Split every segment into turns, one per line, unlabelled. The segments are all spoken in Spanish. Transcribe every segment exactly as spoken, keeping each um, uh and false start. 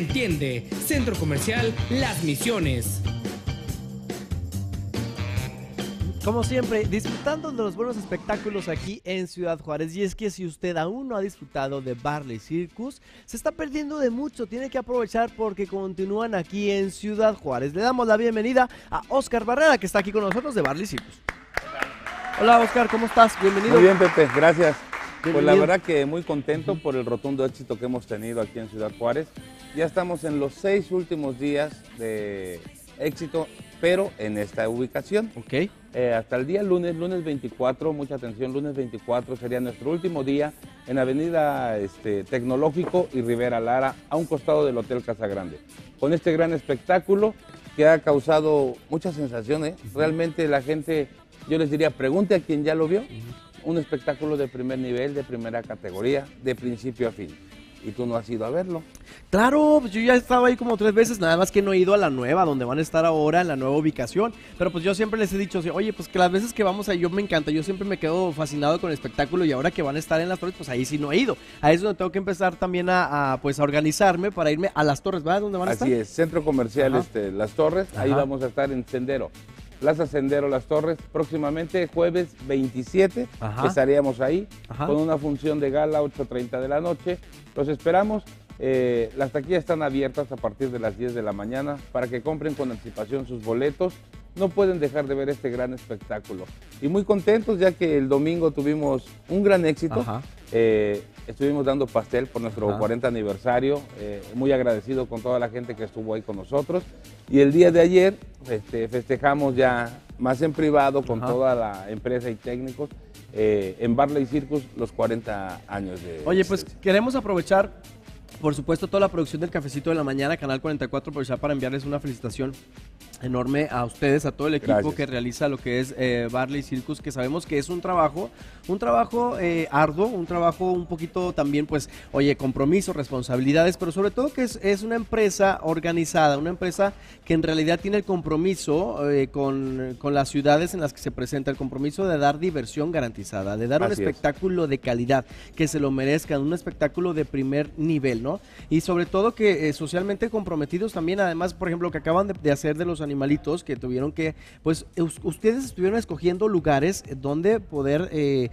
entiende. Centro Comercial Las Misiones.
Como siempre, disfrutando de los buenos espectáculos aquí en Ciudad Juárez. Y es que si usted aún no ha disfrutado de Barley Circus, se está perdiendo de mucho. Tiene que aprovechar porque continúan aquí en Ciudad Juárez. Le damos la bienvenida a Oscar Barrera, que está aquí con nosotros de Barley Circus. Hola Oscar, ¿cómo estás? Bienvenido.
Muy bien, Pepe, gracias.
Bienvenido.
Pues la verdad que muy contento por el rotundo éxito que hemos tenido aquí en Ciudad Juárez. Ya estamos en los seis últimos días de éxito, pero en esta ubicación.
Ok.
Eh, hasta el día lunes, lunes veinticuatro, mucha atención, lunes veinticuatro sería nuestro último día en Avenida este, Tecnológico y Rivera Lara, a un costado del Hotel Casa Grande. Con este gran espectáculo que ha causado muchas sensaciones, realmente la gente, yo les diría, pregunte a quien ya lo vio, un espectáculo de primer nivel, de primera categoría, de principio a fin. Y tú no has ido a verlo.
Claro, pues yo ya estaba ahí como tres veces, nada más que no he ido a la nueva, donde van a estar ahora, en la nueva ubicación. Pero pues yo siempre les he dicho, oye, pues que las veces que vamos ahí, yo me encanta, yo siempre me quedo fascinado con el espectáculo y ahora que van a estar en las Torres, pues ahí sí no he ido. Ahí es donde tengo que empezar también a, a pues a organizarme para irme a las Torres, ¿verdad? ¿Dónde van a estar?
Así es, Centro Comercial este, Las Torres,
Ajá.
Ahí vamos a estar en Sendero. Plaza Sendero Las Torres, próximamente jueves veintisiete,
Ajá.
estaríamos ahí
Ajá.
con una función de gala ocho treinta de la noche. Los esperamos, eh, las taquillas están abiertas a partir de las diez de la mañana para que compren con anticipación sus boletos. No pueden dejar de ver este gran espectáculo. Y muy contentos ya que el domingo tuvimos un gran éxito. Eh, estuvimos dando pastel por nuestro Ajá. cuarenta aniversario, eh, muy agradecido con toda la gente que estuvo ahí con nosotros. Y el día de ayer este, festejamos ya más en privado con Ajá. toda la empresa y técnicos eh, en Barley Circus los cuarenta años de...
Oye, pues queremos aprovechar, por supuesto, toda la producción del Cafecito de la Mañana, Canal cuarenta y cuatro, aprovechar para enviarles una felicitación enorme a ustedes, a todo el equipo Gracias. que realiza lo que es eh, Barley Circus, que sabemos que es un trabajo, un trabajo eh, arduo, un trabajo un poquito también, pues, oye, compromiso, responsabilidades, pero sobre todo que es, es una empresa organizada, una empresa que en realidad tiene el compromiso eh, con, con las ciudades en las que se presenta, el compromiso de dar diversión garantizada, de dar Así un espectáculo es. de calidad, que se lo merezcan, un espectáculo de primer nivel, ¿no? Y sobre todo que eh, socialmente comprometidos también, además, por ejemplo, que acaban de, de hacer de los animalitos que tuvieron que, pues ustedes estuvieron escogiendo lugares donde poder eh,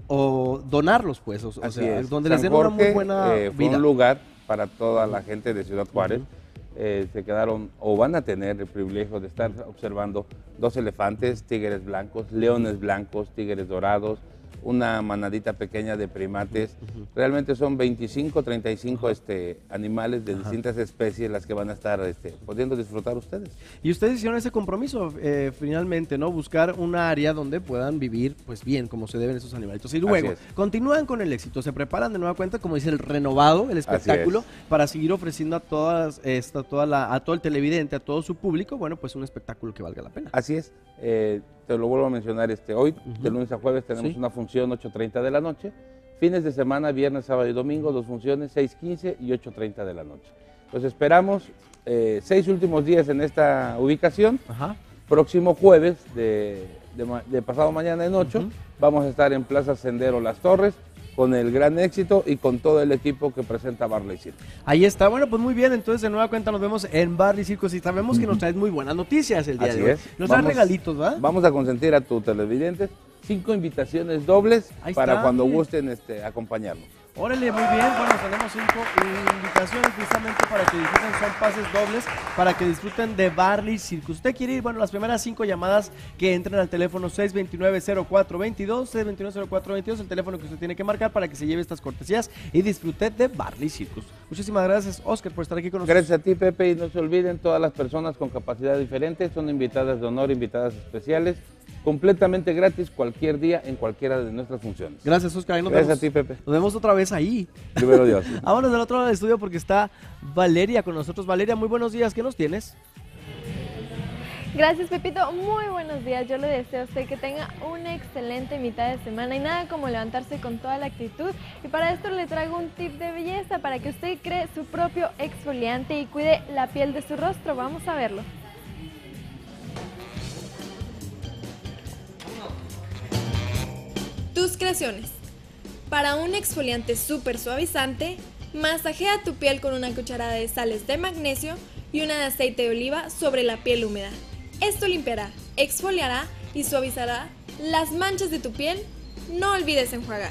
o donarlos, pues, o, o sea, es. donde San les den Jorge, una muy buena
eh, fue
vida.
un lugar para toda la gente de Ciudad Juárez. Uh -huh. eh, se quedaron o van a tener el privilegio de estar observando dos elefantes, tigres blancos, leones blancos, tigres dorados, una manadita pequeña de primates. Uh-huh. Realmente son veinticinco, treinta y cinco uh-huh. este, animales de Ajá. distintas especies las que van a estar este, pudiendo disfrutar ustedes.
Y ustedes hicieron ese compromiso eh, finalmente, ¿no? Buscar un área donde puedan vivir pues bien, como se deben esos animalitos. Y luego, continúan con el éxito, se preparan de nueva cuenta, como dice el renovado, el espectáculo, para seguir ofreciendo a todas, esta, toda la, a todo el televidente, a todo su público, bueno, pues un espectáculo que valga la pena.
Así es. Eh, te lo vuelvo a mencionar, este, hoy, uh-huh. de lunes a jueves, tenemos ¿Sí? una función ocho treinta de la noche, fines de semana, viernes, sábado y domingo, dos funciones, seis quince y ocho treinta de la noche. Los esperamos eh, seis últimos días en esta ubicación. Ajá. Próximo jueves, de, de, de pasado mañana en ocho, uh-huh. vamos a estar en Plaza Sendero Las Torres, con el gran éxito y con todo el equipo que presenta Barley Circus.
Ahí está, bueno, pues muy bien, entonces de nueva cuenta nos vemos en Barley Circus y sabemos que nos traes muy buenas noticias el día
Así
de hoy.
Es.
Nos traes regalitos, ¿verdad?
Vamos a consentir a tus televidentes, cinco invitaciones dobles Ahí para está, cuando bien. gusten este, acompañarnos.
Órale, muy bien, bueno, tenemos cinco invitaciones precisamente para que disfruten, son pases dobles, para que disfruten de Barley Circus. ¿Usted quiere ir? Bueno, las primeras cinco llamadas que entren al teléfono seis dos nueve, cero cuatro dos dos, seis dos nueve, cero cuatro dos dos, el teléfono que usted tiene que marcar para que se lleve estas cortesías y disfrute de Barley Circus. Muchísimas gracias, Oscar, por estar aquí con nosotros.
Gracias a ti, Pepe, y no se olviden, todas las personas con capacidad diferente son invitadas de honor, invitadas especiales, completamente gratis cualquier día en cualquiera de nuestras funciones.
Gracias, Oscar. Nos
Gracias
vemos.
a ti, Pepe.
Nos vemos otra vez ahí.
Primero Dios.
Vámonos del otro lado del estudio porque está Valeria con nosotros. Valeria, muy buenos días. ¿Qué nos tienes?
Gracias, Pepito. Muy buenos días. Yo le deseo a usted que tenga una excelente mitad de semana y nada como levantarse con toda la actitud. Y para esto le traigo un tip de belleza para que usted cree su propio exfoliante y cuide la piel de su rostro. Vamos a verlo.
Tus creaciones. Para un exfoliante súper suavizante, Masajea tu piel con una cucharada de sales de magnesio y una de aceite de oliva sobre la piel húmeda. Esto limpiará, exfoliará y suavizará las manchas de tu piel. No olvides enjuagar.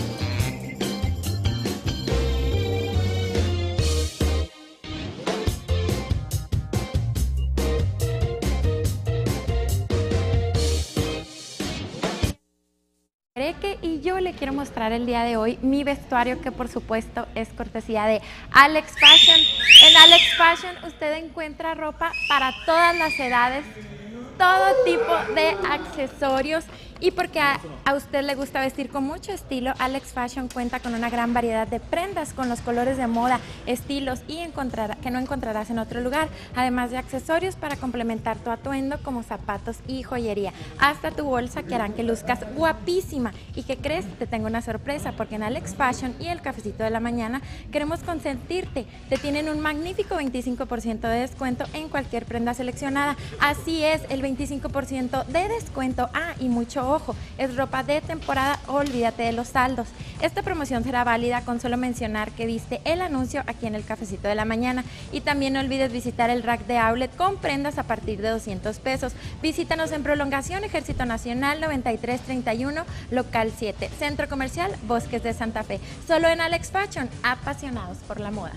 Y yo le quiero mostrar el día de hoy mi vestuario, que por supuesto es cortesía de Alex Fashion. En Alex Fashion usted encuentra ropa para todas las edades, todo tipo de accesorios, y porque a, a usted le gusta vestir con mucho estilo, Alex Fashion cuenta con una gran variedad de prendas con los colores de moda, estilos y encontrará, que no encontrarás en otro lugar, además de accesorios para complementar tu atuendo como zapatos y joyería, hasta tu bolsa, que harán que luzcas guapísima. ¿Y qué crees? Te tengo una sorpresa, porque en Alex Fashion y el Cafecito de la Mañana queremos consentirte. Te tienen un magnífico veinticinco por ciento de descuento en cualquier prenda seleccionada. Así es, el veinticinco por ciento de descuento. Ah, y mucho ojo, es ropa de temporada, olvídate de los saldos. Esta promoción será válida con solo mencionar que viste el anuncio aquí en el Cafecito de la Mañana. Y también no olvides visitar el rack de outlet con prendas a partir de doscientos pesos. Visítanos en Prolongación Ejército Nacional noventa y tres treinta y uno, local siete, Centro Comercial Bosques de Santa Fe. Solo en Alex Fashion, apasionados por la moda.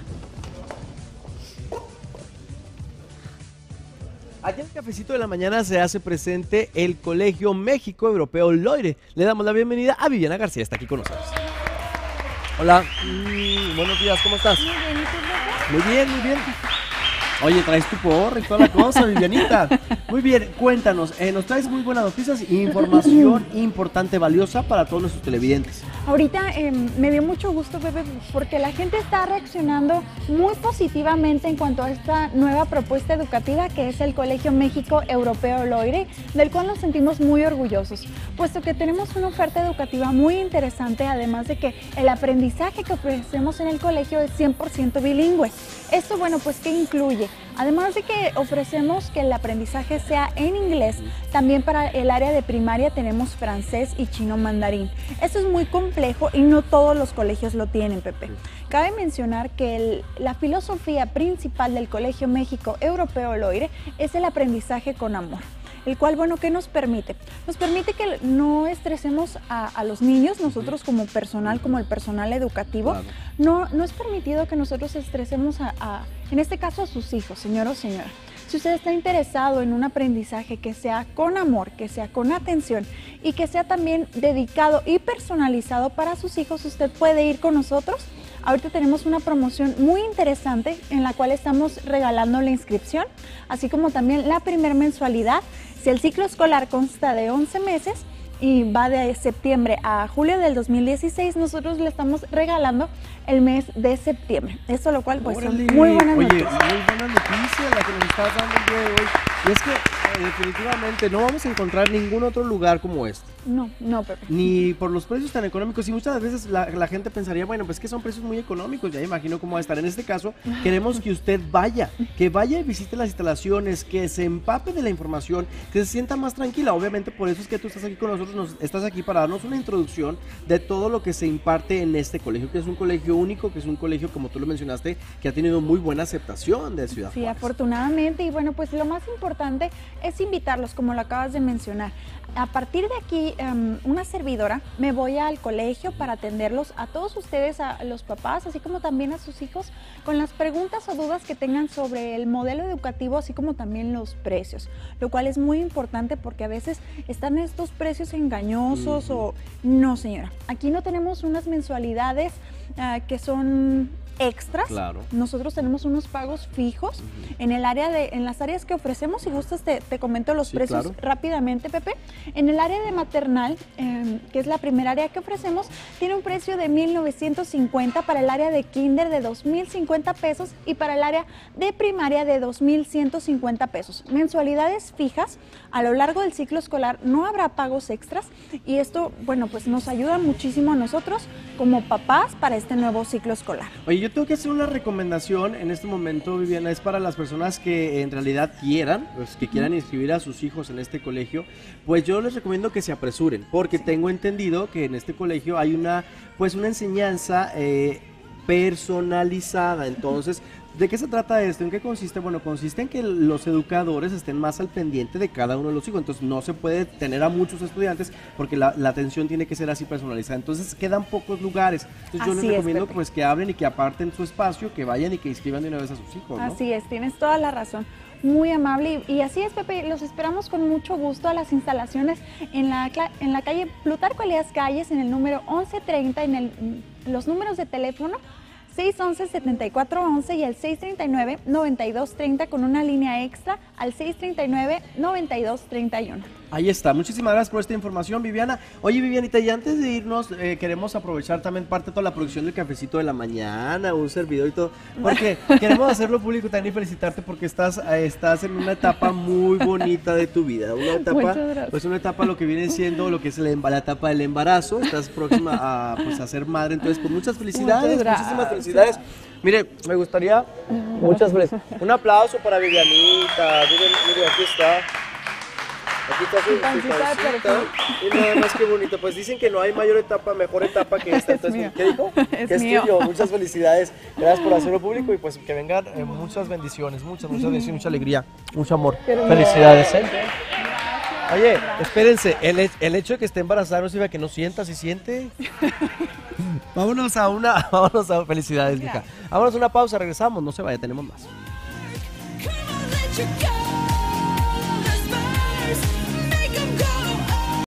Aquí en el Cafecito de la Mañana se hace presente el Colegio México Europeo Loire. Le damos la bienvenida a Viviana García, está aquí con nosotros. Hola, mm, buenos días, ¿cómo estás?
Muy bien, ¿y tú?
Muy bien, muy bien. Oye, traes tu porra y toda la cosa, Vivianita. Muy bien, cuéntanos, eh, nos traes muy buenas noticias e información importante, valiosa para todos nuestros televidentes.
Ahorita eh, me dio mucho gusto, Pepe, porque la gente está reaccionando muy positivamente en cuanto a esta nueva propuesta educativa que es el Colegio México Europeo Loire, del cual nos sentimos muy orgullosos, puesto que tenemos una oferta educativa muy interesante, además de que el aprendizaje que ofrecemos en el colegio es cien por ciento bilingüe. Esto, bueno, pues, ¿qué incluye? Además de que ofrecemos que el aprendizaje sea en inglés, también para el área de primaria tenemos francés y chino mandarín. Esto es muy complejo y no todos los colegios lo tienen, Pepe. Cabe mencionar que el, la filosofía principal del Colegio México Europeo Loire es el aprendizaje con amor, el cual, bueno, ¿qué nos permite? Nos permite que no estresemos a, a los niños, nosotros como personal, como el personal educativo, claro. no, no es permitido que nosotros estresemos a, a, en este caso, a sus hijos, señor o señora. Si usted está interesado en un aprendizaje que sea con amor, que sea con atención y que sea también dedicado y personalizado para sus hijos, usted puede ir con nosotros. Ahorita tenemos una promoción muy interesante en la cual estamos regalando la inscripción, así como también la primera mensualidad. Si el ciclo escolar consta de once meses y va de septiembre a julio del dos mil dieciséis, nosotros le estamos regalando el mes de septiembre. Esto lo cual pues son muy buenas
Oye,
noticias.
muy buena noticia la que nos estás dando el día de hoy. Y es que eh, definitivamente no vamos a encontrar ningún otro lugar como este.
No, no, Pepe.
Ni por los precios tan económicos. Y muchas veces la, la gente pensaría, bueno, pues que son precios muy económicos, ya imagino cómo va a estar. En este caso, queremos que usted vaya, que vaya y visite las instalaciones, que se empape de la información, que se sienta más tranquila. Obviamente por eso es que tú estás aquí con nosotros, nos, estás aquí para darnos una introducción de todo lo que se imparte en este colegio, que es un colegio único, que es un colegio, como tú lo mencionaste, que ha tenido muy buena aceptación de Ciudad
Sí,
Juárez.
afortunadamente. Y bueno, pues lo más importante es invitarlos, como lo acabas de mencionar. A partir de aquí, um, una servidora, me voy al colegio para atenderlos a todos ustedes, a los papás, así como también a sus hijos, con las preguntas o dudas que tengan sobre el modelo educativo, así como también los precios, lo cual es muy importante porque a veces están estos precios engañosos uh-huh. o no, señora. Aquí no tenemos unas mensualidades uh, que son extras. Claro. Nosotros tenemos unos pagos fijos uh-huh. en el área de, en las áreas que ofrecemos. Si gustas te, te comento los sí, precios claro. rápidamente, Pepe. En el área de maternal, eh, que es la primera área que ofrecemos, tiene un precio de mil novecientos cincuenta, para el área de kinder de dos mil cincuenta pesos y para el área de primaria de dos mil ciento cincuenta pesos. Mensualidades fijas, a lo largo del ciclo escolar no habrá pagos extras y esto, bueno, pues nos ayuda muchísimo a nosotros como papás para este nuevo ciclo escolar.
Oye, yo tengo que hacer una recomendación en este momento, Viviana, es para las personas que en realidad quieran, pues, que quieran inscribir a sus hijos en este colegio, pues yo les recomiendo que se apresuren, porque sí. tengo entendido que en este colegio hay una, pues una enseñanza eh, personalizada. Entonces, ¿de qué se trata esto? ¿En qué consiste? Bueno, consiste en que los educadores estén más al pendiente de cada uno de los hijos. Entonces, no se puede tener a muchos estudiantes porque la, la atención tiene que ser así personalizada. Entonces, quedan pocos lugares. Entonces, yo
Así
les
es,
recomiendo
Pepe.
pues que hablen y que aparten su espacio, que vayan y que inscriban de una vez a sus hijos, ¿no?
Así es, tienes toda la razón. Muy amable y, y así es, Pepe, los esperamos con mucho gusto a las instalaciones en la, cla- en la calle Plutarco Elías Calles, en el número once treinta, en el, los números de teléfono seis once, setenta y cuatro once y el seis treinta y nueve, noventa y dos treinta con una línea extra al seis treinta y nueve, noventa y dos treinta y uno.
Ahí está, muchísimas gracias por esta información, Viviana. Oye, Vivianita, y antes de irnos, eh, queremos aprovechar también parte de toda la producción del cafecito de la mañana, un servidor y todo, porque queremos hacerlo público también y felicitarte porque estás, eh, estás en una etapa muy bonita de tu vida, una etapa,
Muchas gracias.
pues una etapa lo que viene siendo lo que es el emba- la etapa del embarazo, estás próxima a, pues, a ser madre, entonces pues muchas felicidades,
Muchas
muchísimas
gracias.
felicidades. Mire, me gustaría, muchas felicidades, un aplauso para Vivianita, miren, miren, aquí está. Aquí está su,
Tu
su
pancita de
pancita, y nada más que bonito. Pues dicen que no hay mayor etapa, mejor etapa que esta. Entonces,
mío.
¿qué dijo?
Es
que es
mío.
tuyo. Muchas felicidades. Gracias por hacerlo público y pues que vengan eh, muchas bendiciones, muchas, muchas bendiciones, mucha alegría, mucho amor.
Qué hermoso.
Felicidades, ¿eh? Oye, espérense, el, he- el hecho de que esté embarazada no significa que no sienta, si siente. Vámonos a una, vámonos a felicidades, hija. Vámonos a una pausa, regresamos, no se vaya, tenemos más.
Come on, let you go.